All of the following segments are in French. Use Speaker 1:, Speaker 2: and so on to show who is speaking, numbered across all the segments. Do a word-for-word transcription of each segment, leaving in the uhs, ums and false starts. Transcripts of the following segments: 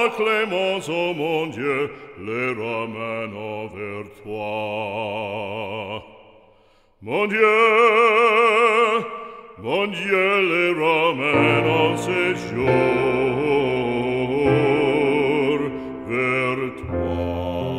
Speaker 1: clémence, ô mon Dieu, les ramène vers toi. Mon Dieu, mon Dieu, les ramène en séjour vers toi.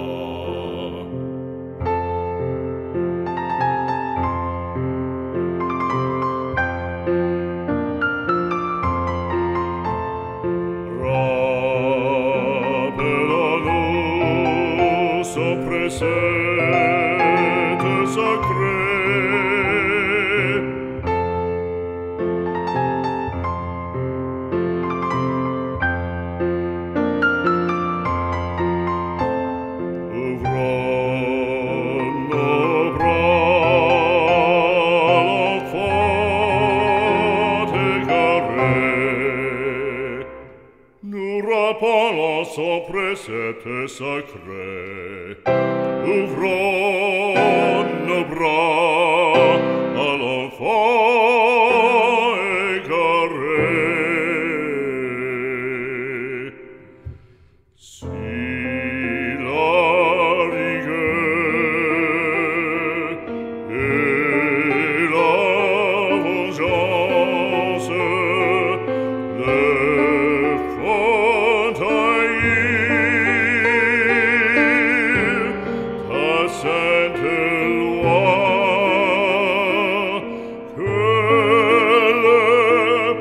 Speaker 1: Rappelons-nous son précepte sacré. Ouvrons nos bras, l'enfant égaré. Nous rappelons son précepte sacré. Ouvrons nos bras,